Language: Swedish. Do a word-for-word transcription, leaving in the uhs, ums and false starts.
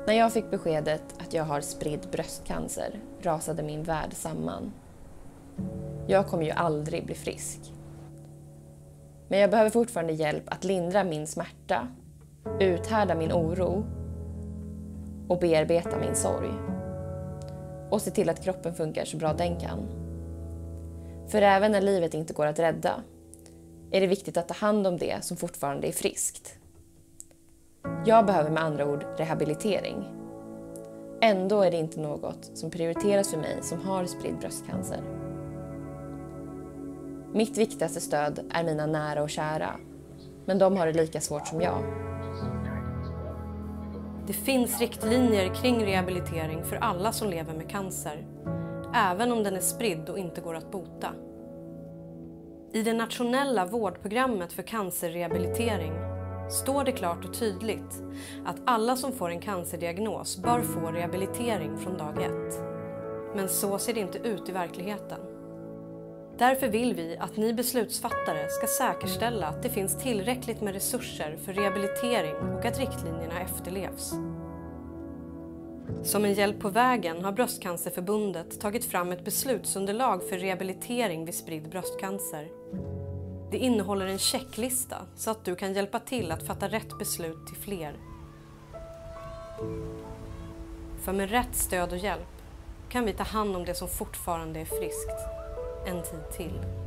När jag fick beskedet att jag har spridd bröstcancer rasade min värld samman. Jag kommer ju aldrig bli frisk. Men jag behöver fortfarande hjälp att lindra min smärta, uthärda min oro och bearbeta min sorg. Och se till att kroppen funkar så bra den kan. För även när livet inte går att rädda är det viktigt att ta hand om det som fortfarande är friskt. Jag behöver med andra ord rehabilitering. Ändå är det inte något som prioriteras för mig som har spridd bröstcancer. Mitt viktigaste stöd är mina nära och kära, men de har det lika svårt som jag. Det finns riktlinjer kring rehabilitering för alla som lever med cancer, även om den är spridd och inte går att bota. I det nationella vårdprogrammet för cancerrehabilitering står det klart och tydligt att alla som får en cancerdiagnos bör få rehabilitering från dag ett. Men så ser det inte ut i verkligheten. Därför vill vi att ni beslutsfattare ska säkerställa att det finns tillräckligt med resurser för rehabilitering och att riktlinjerna efterlevs. Som en hjälp på vägen har Bröstcancerförbundet tagit fram ett beslutsunderlag för rehabilitering vid spridd bröstcancer. Det innehåller en checklista så att du kan hjälpa till att fatta rätt beslut till fler. För med rätt stöd och hjälp kan vi ta hand om det som fortfarande är friskt en tid till.